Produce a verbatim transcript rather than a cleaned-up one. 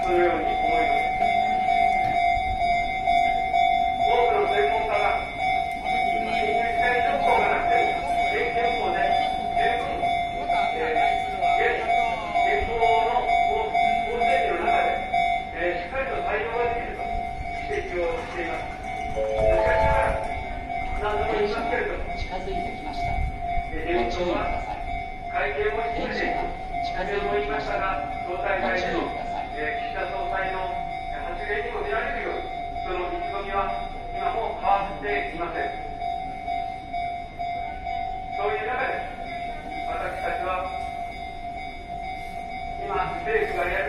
そのように思います。多くの専門家が緊急事態条項がなくても現憲法で十分、えー、現行の法整備の中で、えー、しっかりと対応ができると指摘をしています。しかしながら何度も言いますけれども、 近づいてきました。 自民党は会見を引き継いで、先ほども言いましたが、党大会での、えー、岸田総裁の発言にも見られるように、その意気込みは今も変わっていません。そういう中で、私たちは今、政府がや